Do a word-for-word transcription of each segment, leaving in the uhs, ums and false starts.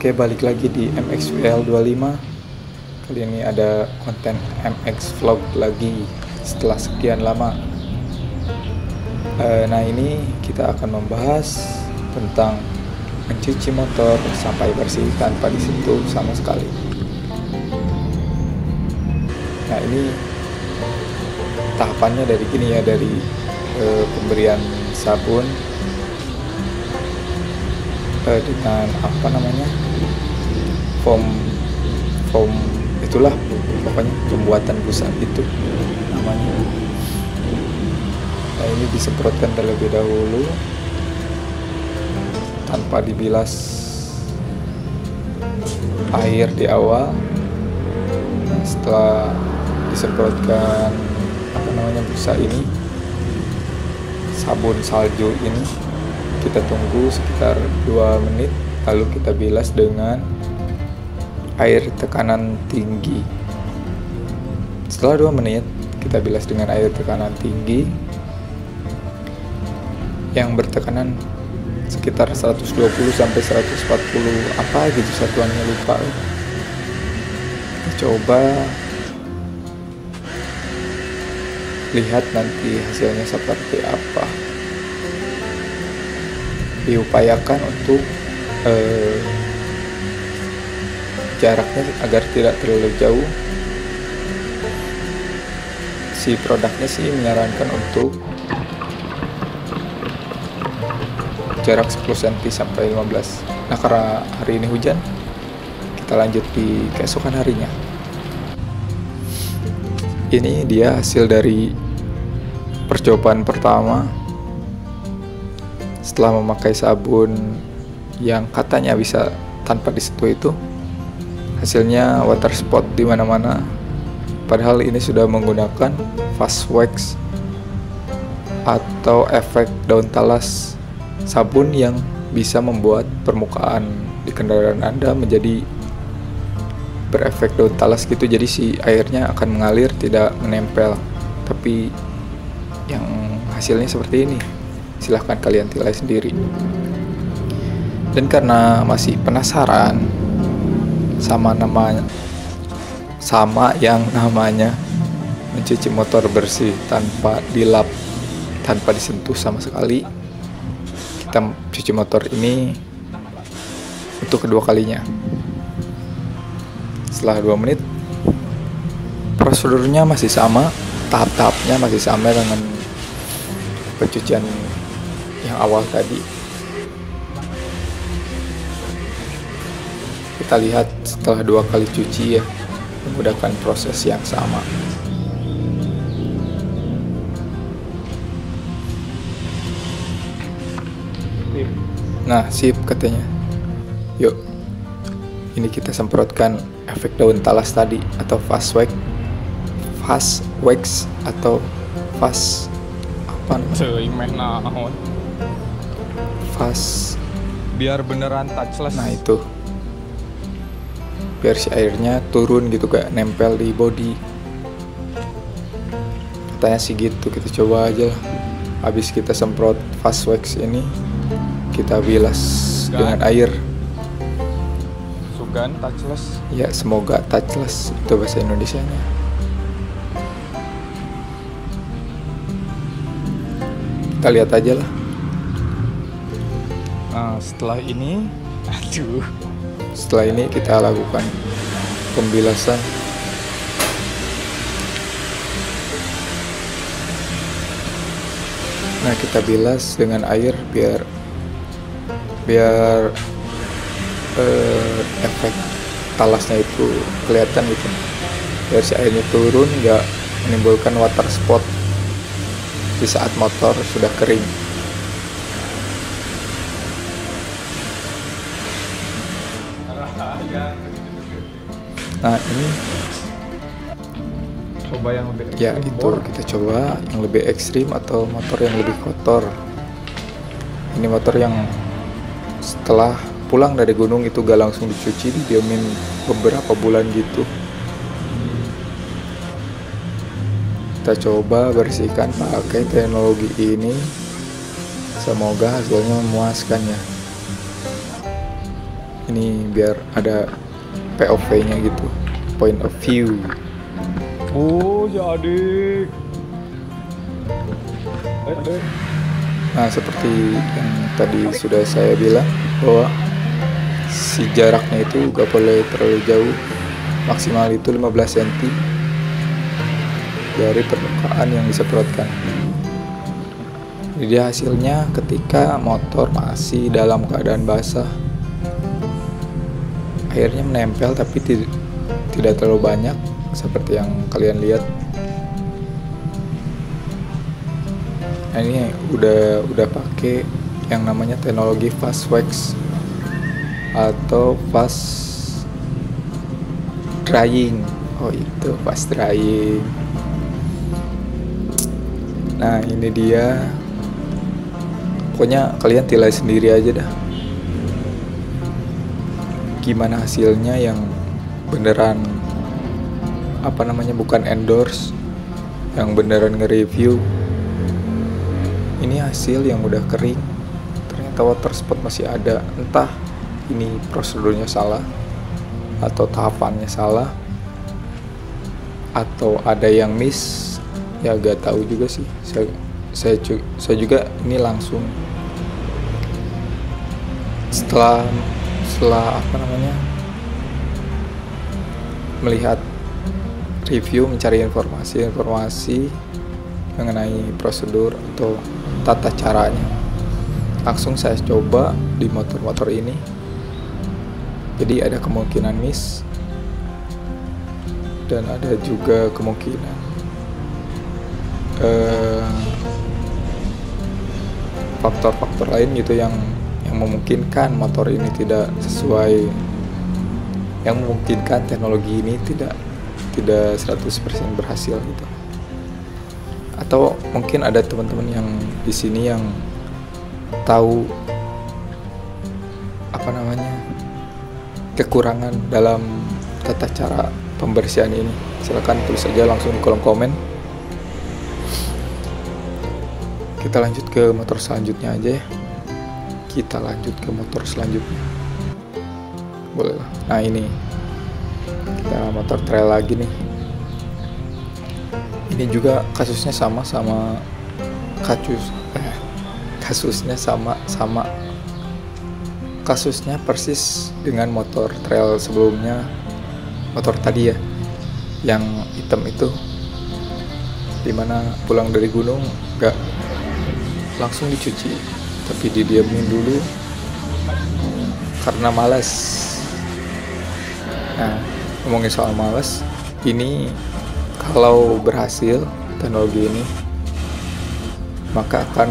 Oke, balik lagi di M X W L dua puluh lima. Kali ini ada konten M X vlog lagi setelah sekian lama. e, Nah, ini kita akan membahas tentang mencuci motor sampai bersih tanpa disentuh sama sekali. Nah, ini tahapannya dari gini ya, dari e, pemberian sabun e, dengan apa namanya foam foam itulah pokoknya pembuatan busa itu namanya. Nah, ini disemprotkan terlebih dahulu tanpa dibilas air di awal. Setelah disemprotkan apa namanya busa ini, sabun salju ini, kita tunggu sekitar dua menit, lalu kita bilas dengan air tekanan tinggi. Setelah dua menit kita bilas dengan air tekanan tinggi yang bertekanan sekitar seratus dua puluh sampai seratus empat puluh apa gitu satuannya, lupa. Kita coba lihat nanti hasilnya seperti apa. Diupayakan untuk eh, jaraknya agar tidak terlalu jauh. Si produknya sih menyarankan untuk jarak sepuluh sentimeter sampai lima belas. Nah, karena hari ini hujan, kita lanjut di keesokan harinya. Ini dia hasil dari percobaan pertama setelah memakai sabun yang katanya bisa tanpa disentuh itu. Hasilnya water spot di mana-mana, padahal ini sudah menggunakan fast wax atau efek daun talas sabun yang bisa membuat permukaan di kendaraan Anda menjadi berefek daun talas gitu. Jadi si airnya akan mengalir, tidak menempel. Tapi yang hasilnya seperti ini, silahkan kalian nilai sendiri. Dan karena masih penasaran sama namanya, sama yang namanya mencuci motor bersih tanpa dilap, tanpa disentuh sama sekali, kita cuci motor ini untuk kedua kalinya. Setelah dua menit, prosedurnya masih sama, tahap-tahapnya masih sama dengan pencucian yang awal tadi. Kita lihat setelah dua kali cuci ya, menggunakan proses yang sama. Nah, sip katanya. Yuk, ini kita semprotkan efek daun talas tadi atau fast wax, fast wax atau fast apa namanya? Fast, biar beneran touchless. Nah itu, biar si airnya turun gitu, gak nempel di body. Katanya sih gitu. Kita coba aja lah. Habis kita semprot fast wax ini, kita bilas Sugan. dengan air. Sugan touchless. Ya, semoga touchless itu bahasa Indonesianya. Kita lihat aja lah. Nah, setelah ini, aduh. Setelah ini kita lakukan pembilasan. Nah, kita bilas dengan air biar biar eh, efek talasnya itu kelihatan gitu. Biar si airnya turun, nggak menimbulkan water spot di saat motor sudah kering. Nah, ini Coba yang lebih ekstrim. ya itu kita coba yang lebih ekstrim atau motor yang lebih kotor. Ini motor yang setelah pulang dari gunung itu gak langsung dicuci, didiamin beberapa bulan gitu. Kita coba bersihkan pakai teknologi ini. Semoga hasilnya memuaskan ya. Ini biar ada P O V-nya gitu, point of view. Oh ya adik. Eh, Nah, seperti yang tadi sudah saya bilang bahwa si jaraknya itu gak boleh terlalu jauh, maksimal itu lima belas sentimeter dari permukaan yang disemprotkan. Jadi hasilnya ketika motor masih dalam keadaan basah, airnya menempel tapi tidak tidak terlalu banyak seperti yang kalian lihat. Nah, ini udah udah pakai yang namanya teknologi fast wax atau fast drying. Oh, itu fast drying. Nah, ini dia. Pokoknya kalian nilai sendiri aja dah. Gimana hasilnya, yang beneran apa namanya, bukan endorse, yang beneran nge-review. Ini hasil yang udah kering, ternyata water spot masih ada. Entah ini prosedurnya salah atau tahapannya salah atau ada yang miss, ya gak tahu juga sih. Saya saya, saya juga ini langsung setelah setelah apa namanya melihat review, mencari informasi-informasi mengenai prosedur atau tata caranya, langsung saya coba di motor-motor ini. Jadi ada kemungkinan miss dan ada juga kemungkinan eh, faktor-faktor lain gitu yang yang memungkinkan motor ini tidak sesuai, yang memungkinkan teknologi ini tidak tidak seratus persen berhasil gitu. Atau mungkin ada teman-teman yang di sini yang tahu apa namanya kekurangan dalam tata cara pembersihan ini. Silakan tulis saja langsung di kolom komen. Kita lanjut ke motor selanjutnya aja ya. Kita lanjut ke motor selanjutnya. Boleh lah. Nah, ini kita motor trail lagi nih. Ini juga kasusnya sama sama kasus eh, kasusnya sama sama kasusnya persis dengan motor trail sebelumnya, motor tadi ya, yang hitam itu, dimana pulang dari gunung gak langsung dicuci tapi didiamin dulu karena malas. Nah, ngomongin soal malas, ini kalau berhasil teknologi ini, maka akan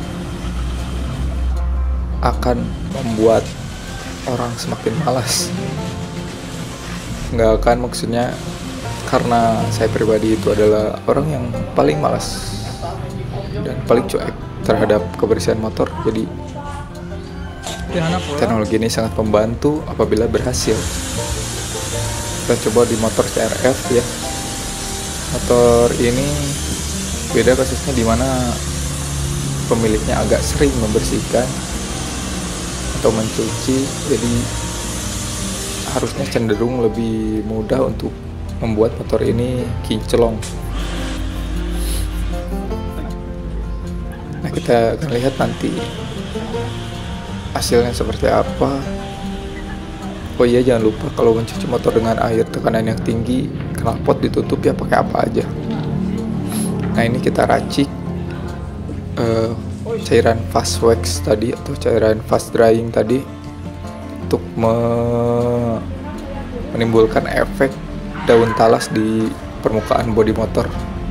akan membuat orang semakin malas. Nggak akan, maksudnya karena saya pribadi itu adalah orang yang paling malas dan paling cuek terhadap kebersihan motor. Jadi teknologi ini sangat membantu apabila berhasil. Kita coba di motor C R F ya. Motor ini beda kasusnya, dimana pemiliknya agak sering membersihkan atau mencuci, jadi harusnya cenderung lebih mudah untuk membuat motor ini kinclong. Nah, kita akan lihat nanti hasilnya seperti apa. Oh iya, jangan lupa kalau mencuci motor dengan air tekanan yang tinggi, knalpot ditutup ya pakai apa aja. Nah, ini kita racik uh, cairan fast wax tadi atau cairan fast drying tadi untuk me menimbulkan efek daun talas di permukaan bodi motor.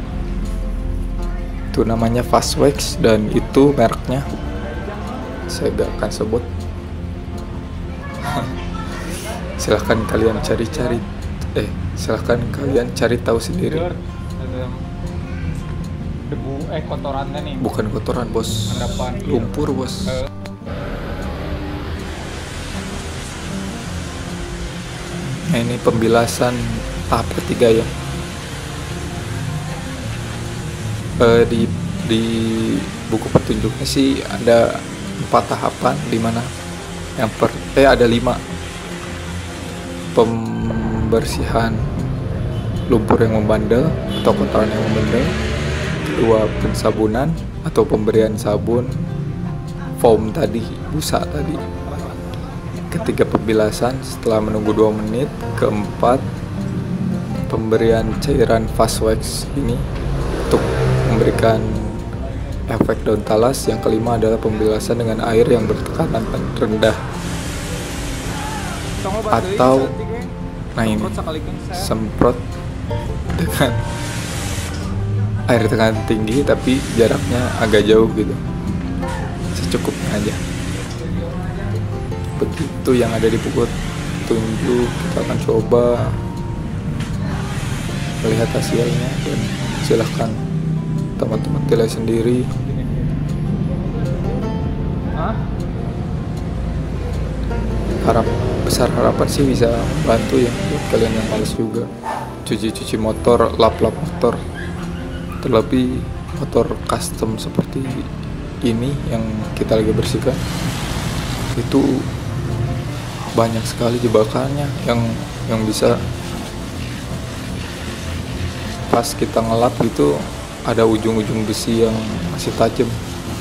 Itu namanya fast wax dan itu mereknya saya gak akan sebut. Silahkan kalian cari-cari, eh silahkan kalian cari tahu sendiri. Debu eh kotorannya nih. Bukan kotoran bos, Endapan, lumpur bos. Uh. Nah, ini pembilasan tahap ketiga ya. Uh, di di buku petunjuknya sih ada empat tahapan, di mana yang per eh ada lima. pembersihan lumpur yang membandel atau kotoran yang membandel. Kedua, pensabunan atau pemberian sabun foam tadi, busa tadi. Ketiga, pembilasan setelah menunggu dua menit. Keempat, pemberian cairan fast wax ini untuk memberikan efek daun talas. Yang kelima adalah pembilasan dengan air yang bertekanan rendah atau nah ini semprot dengan air tekanan tinggi tapi jaraknya agak jauh gitu, secukupnya aja. Begitu yang ada di buku tunjuk. Kita akan coba melihat hasilnya dan silahkan teman-teman nilai sendiri. Hah? Harap besar harapan sih bisa bantu ya buat kalian yang males juga cuci-cuci motor, lap-lap motor, terlebih motor custom seperti ini yang kita lagi bersihkan. Itu banyak sekali jebakannya yang yang bisa pas kita ngelap gitu ada ujung-ujung besi yang masih tajam.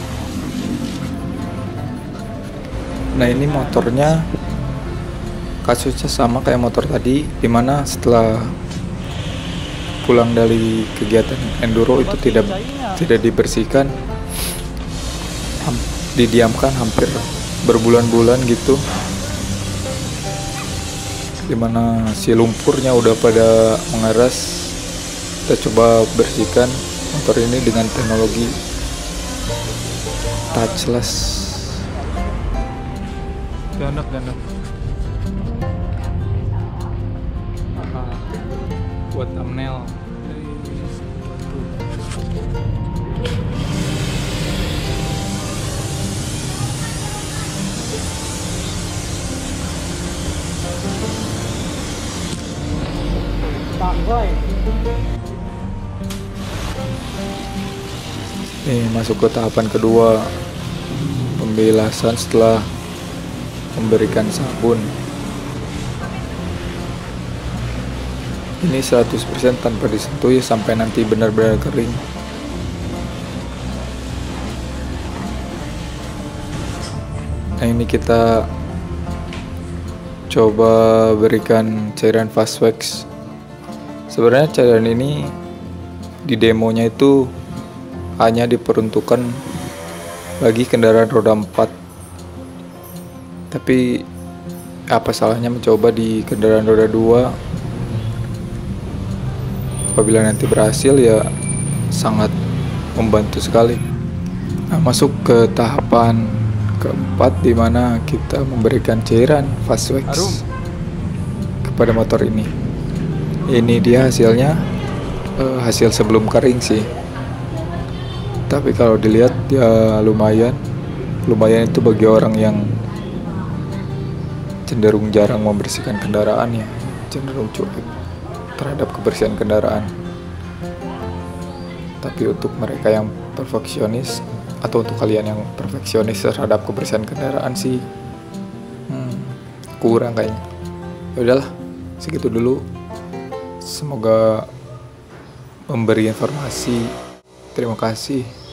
Nah, ini motornya kasusnya sama kayak motor tadi, dimana setelah pulang dari kegiatan enduro itu tidak tidak dibersihkan, ham- didiamkan hampir berbulan-bulan gitu, dimana si lumpurnya udah pada mengeras. Kita coba bersihkan motor ini dengan teknologi touchless. Ganak, ganak. Buat thumbnail. Tanggai. Nih, masuk ke tahapan kedua, pembilasan setelah memberikan sabun. Ini seratus persen tanpa disentuh ya, sampai nanti benar-benar kering. Nah, ini kita coba berikan cairan fast wax. Sebenarnya cairan ini di demonya itu hanya diperuntukkan bagi kendaraan roda empat. Tapi apa salahnya mencoba di kendaraan roda dua? Apabila nanti berhasil ya sangat membantu sekali. Nah, masuk ke tahapan keempat di mana kita memberikan cairan fast wax Arum. kepada motor ini. Ini dia hasilnya, eh, hasil sebelum kering sih. Tapi kalau dilihat ya lumayan, lumayan itu bagi orang yang cenderung jarang membersihkan kendaraan ya, cenderung cuek terhadap kebersihan kendaraan. Tapi untuk mereka yang perfeksionis atau untuk kalian yang perfeksionis terhadap kebersihan kendaraan sih hmm, kurang kayaknya. Ya udahlah, segitu dulu. Semoga memberi informasi. Terima kasih.